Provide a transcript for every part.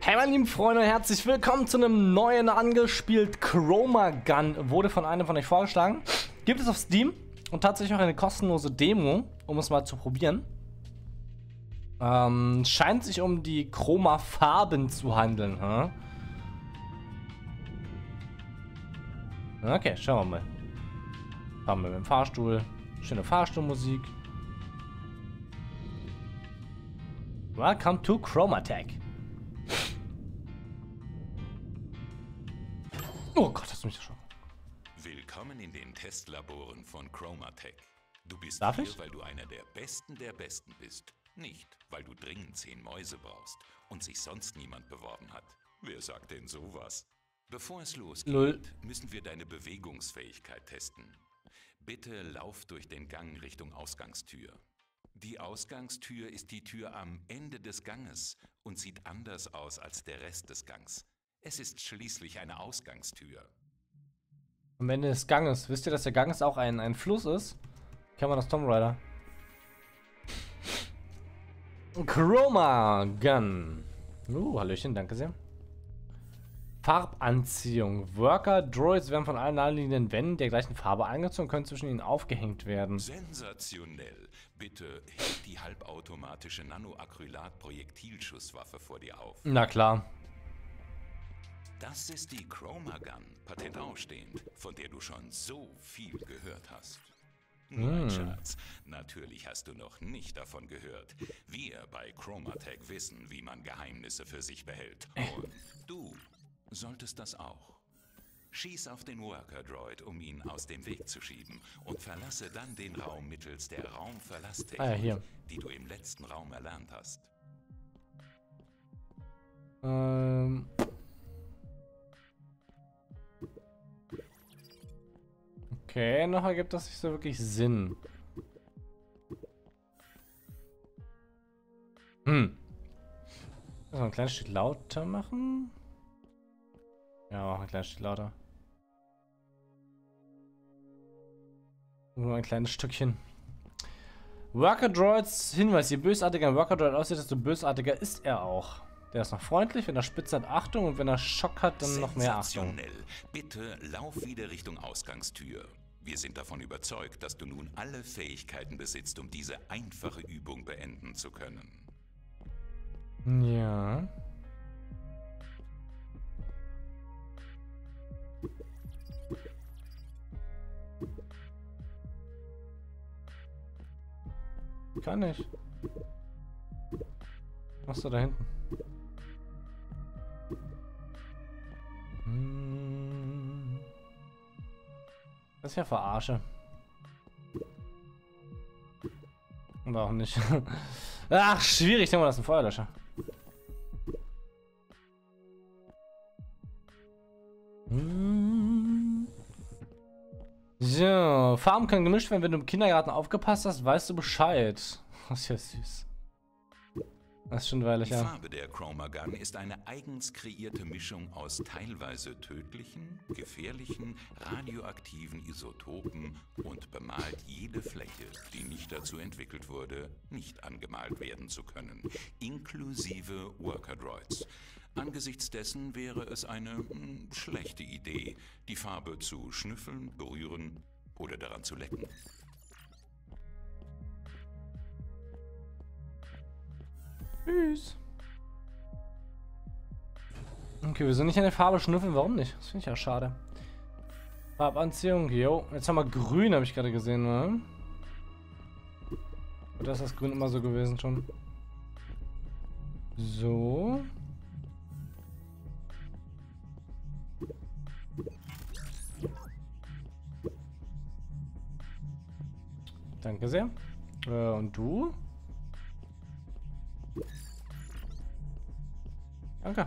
Hey meine lieben Freunde, herzlich willkommen zu einem neuen angespielt Chroma Gun. Wurde von einem von euch vorgeschlagen. Gibt es auf Steam und tatsächlich auch eine kostenlose Demo, um es mal zu probieren. Scheint sich um die Chroma-Farben zu handeln. Hm? Okay, schauen wir mal. Fahren wir mit dem Fahrstuhl. Schöne Fahrstuhlmusik. Welcome to Chromatech. Oh Gott, hast du mich ja schon. Willkommen in den Testlaboren von Chromatech. Du bist Darf hier, ich? weil du einer der Besten bist. Nicht, weil du dringend 10 Mäuse brauchst und sich sonst niemand beworben hat. Wer sagt denn sowas? Bevor es losgeht, Lol. müssen wir deine Bewegungsfähigkeit testen. Bitte lauf durch den Gang Richtung Ausgangstür. Die Ausgangstür ist die Tür am Ende des Ganges und sieht anders aus als der Rest des Gangs. Es ist schließlich eine Ausgangstür. Am Ende des Ganges. Wisst ihr, dass der Ganges auch ein Fluss ist? Kennt man das Tomb Raider? Chroma Gun. Hallöchen, danke sehr. Farbanziehung. Worker Droids werden von allen naheliegenden Wänden der gleichen Farbe angezogen und können zwischen ihnen aufgehängt werden. Sensationell. Bitte heb die halbautomatische Nanoacrylat-Projektilschusswaffe vor dir auf. Na klar. Das ist die Chroma Gun, Patent ausstehend, von der du schon so viel gehört hast. Nein, Schatz, natürlich hast du noch nicht davon gehört. Wir bei Chromatech wissen, wie man Geheimnisse für sich behält. Und du solltest das auch. Schieß auf den Worker Droid, um ihn aus dem Weg zu schieben, und verlasse dann den Raum mittels der Raumverlasstechnik, Ah ja, hier. die du im letzten Raum erlernt hast. Okay, noch ergibt das nicht so wirklich Sinn. Müssen wir ein kleines Stück lauter machen? Ja, auch ein kleines Stück lauter. Nur ein kleines Stückchen. Worker Droids Hinweis: Je bösartiger ein Worker Droid aussieht, desto bösartiger ist er auch. Der ist noch freundlich, wenn er spitz hat, Achtung, und wenn er Schock hat, dann noch mehr Achtung. Sensationell. Bitte lauf wieder Richtung Ausgangstür. Wir sind davon überzeugt, dass du nun alle Fähigkeiten besitzt, um diese einfache Übung beenden zu können. Ja. Kann ich. Was ist da hinten? Das ist ja Verarsche. Oder auch nicht. Ach, schwierig. Ich denke mal, das ist ein Feuerlöscher. So, Farben können gemischt werden. Wenn du im Kindergarten aufgepasst hast, weißt du Bescheid. Das ist ja süß. Das ist schon weilig, Die ja. Farbe der Chroma Gun ist eine eigens kreierte Mischung aus teilweise tödlichen, gefährlichen, radioaktiven Isotopen und bemalt jede Fläche, die nicht dazu entwickelt wurde, nicht angemalt werden zu können, inklusive Worker Droids. Angesichts dessen wäre es eine schlechte Idee, die Farbe zu schnüffeln, berühren oder daran zu lecken. Tschüss. Okay, wir sind nicht an der Farbe schnüffeln. Warum nicht? Das finde ich ja schade. Farbanziehung, jo. Jetzt haben wir grün, habe ich gerade gesehen, ne? Oder ist das grün immer so gewesen schon? So. Danke sehr. Und du? Danke.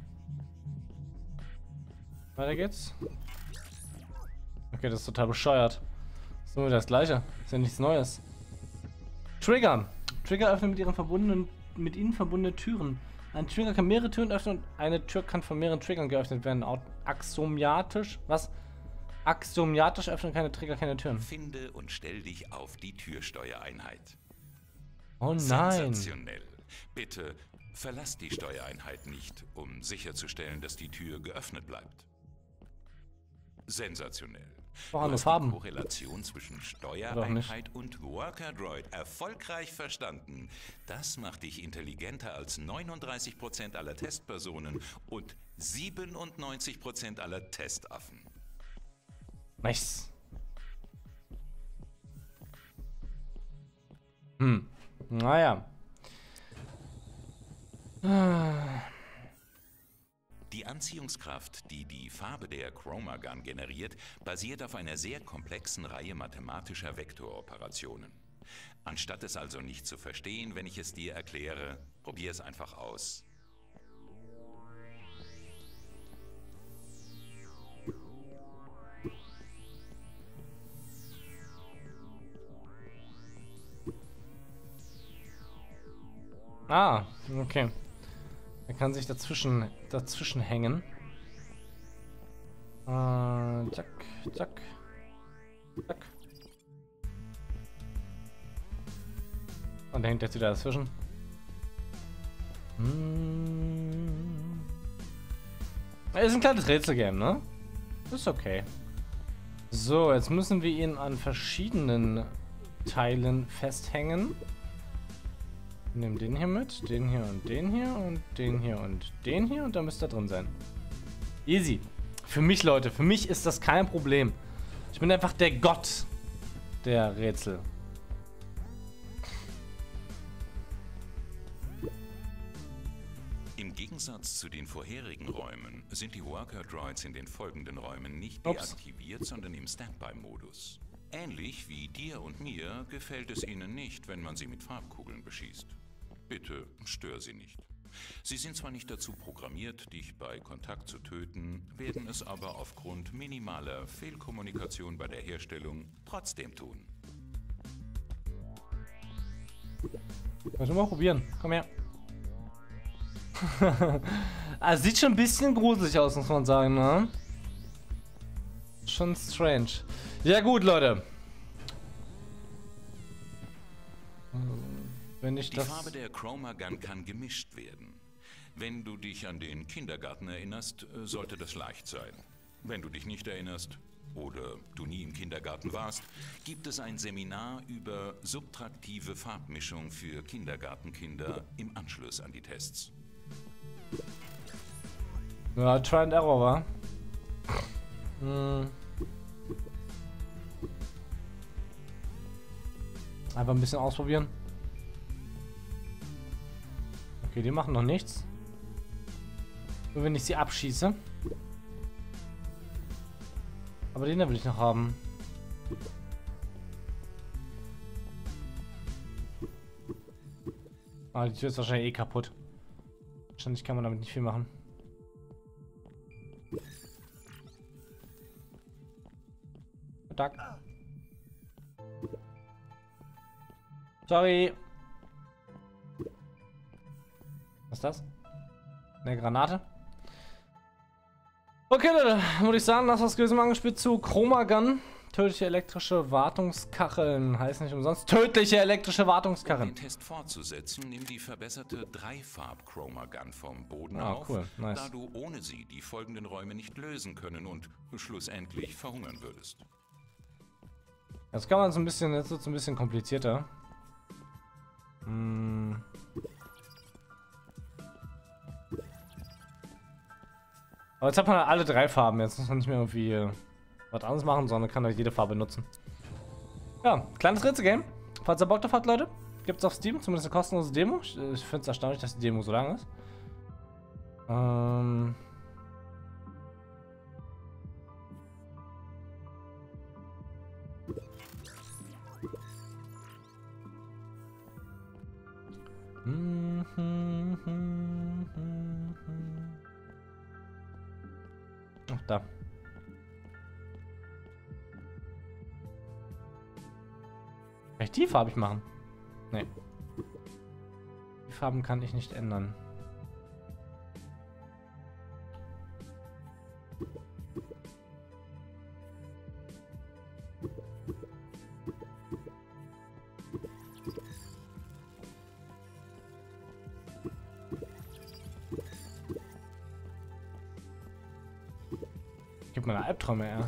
Weiter geht's. Okay, das ist total bescheuert. Das ist nur wieder das Gleiche. Ist ja nichts Neues. Trigger. Trigger öffnen mit ihnen verbundene Türen. Ein Trigger kann mehrere Türen öffnen und eine Tür kann von mehreren Triggern geöffnet werden. Axiomatisch. Was? Axiomatisch öffnen keine Trigger keine Türen. Finde und stell dich auf die Türsteuereinheit. Oh nein. Sensationell. Bitte Verlasst die Steuereinheit nicht, um sicherzustellen, dass die Tür geöffnet bleibt. Sensationell. Du Eine hast Farben. die Korrelation zwischen Steuereinheit und Worker Droid erfolgreich verstanden. Das macht dich intelligenter als 39% aller Testpersonen und 97% aller Testaffen. Nice. Naja. Die Anziehungskraft, die die Farbe der Chroma Gun generiert, basiert auf einer sehr komplexen Reihe mathematischer Vektoroperationen. Anstatt es also nicht zu verstehen, wenn ich es dir erkläre, probier es einfach aus. Ah, okay. Er kann sich dazwischen hängen. Zack, zack, zack. Und da hängt jetzt wieder dazwischen. Ist ein kleines Rätselgame, ne? Ist okay. So, jetzt müssen wir ihn an verschiedenen Teilen festhängen. Wir nehmen den hier mit, den hier und den hier und den hier und den hier und dann müsste er drin sein. Easy. Für mich, Leute, für mich ist das kein Problem. Ich bin einfach der Gott der Rätsel. Im Gegensatz zu den vorherigen Räumen sind die Worker Droids in den folgenden Räumen nicht deaktiviert, sondern im Standby-Modus. Ähnlich wie dir und mir gefällt es ihnen nicht, wenn man sie mit Farbkugeln beschießt. Bitte stör sie nicht. Sie sind zwar nicht dazu programmiert, dich bei Kontakt zu töten, werden es aber aufgrund minimaler Fehlkommunikation bei der Herstellung trotzdem tun. Lass mal probieren. Komm her. Also sieht schon ein bisschen gruselig aus, muss man sagen, ne? Schon strange. Ja gut, Leute. Wenn ich Die Farbe der Chroma Gun kann gemischt werden. Wenn du dich an den Kindergarten erinnerst, sollte das leicht sein. Wenn du dich nicht erinnerst oder du nie im Kindergarten warst, gibt es ein Seminar über subtraktive Farbmischung für Kindergartenkinder im Anschluss an die Tests. Ja, Try and Error, wa? Einfach ein bisschen ausprobieren. Okay, die machen noch nichts. Nur wenn ich sie abschieße. Aber den da will ich noch haben. Ah, die Tür ist wahrscheinlich eh kaputt. Wahrscheinlich kann man damit nicht viel machen. Tag. Sorry. Was ist das? Eine Granate? Okay, Leute, würde ich sagen, das war's gewesen, mal angespielt zu Chroma Gun. Tödliche elektrische Wartungskacheln heißt nicht umsonst. Tödliche elektrische Wartungskacheln. Um den Test fortzusetzen, nimm die verbesserte Dreifarb-Chroma Gun vom Boden auf, cool. Nice. da du ohne sie die folgenden Räume nicht lösen können und schlussendlich verhungern würdest. Jetzt kann man so ein bisschen, jetzt wird es ein bisschen komplizierter. Aber jetzt hat man alle drei Farben. Jetzt muss man nicht mehr irgendwie was anderes machen, sondern kann halt jede Farbe nutzen. Ja, kleines Rätselgame. Falls ihr Bock drauf habt, Leute, gibt es auf Steam zumindest eine kostenlose Demo. Ich finde es erstaunlich, dass die Demo so lang ist. Ach, da. Kann ich die farbig machen? Nee. Die Farben kann ich nicht ändern. kriegt meine Albträume, ja.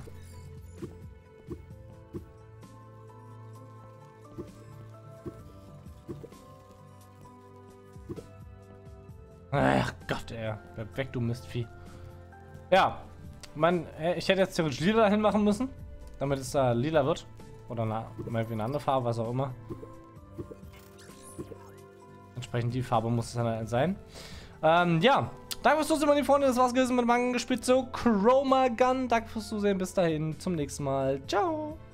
Ach Gott, ey. Bleib weg, du Mistvieh. Ja, ich hätte jetzt theoretisch lila dahin machen müssen, damit es da lila wird. Oder eine andere Farbe, was auch immer. Entsprechend die Farbe muss es dann sein. Ja, danke fürs Zusehen, meine Freunde. Das war's gewesen mit dem Angespitze Chroma Gun. Danke fürs Zusehen. Bis dahin, zum nächsten Mal. Ciao.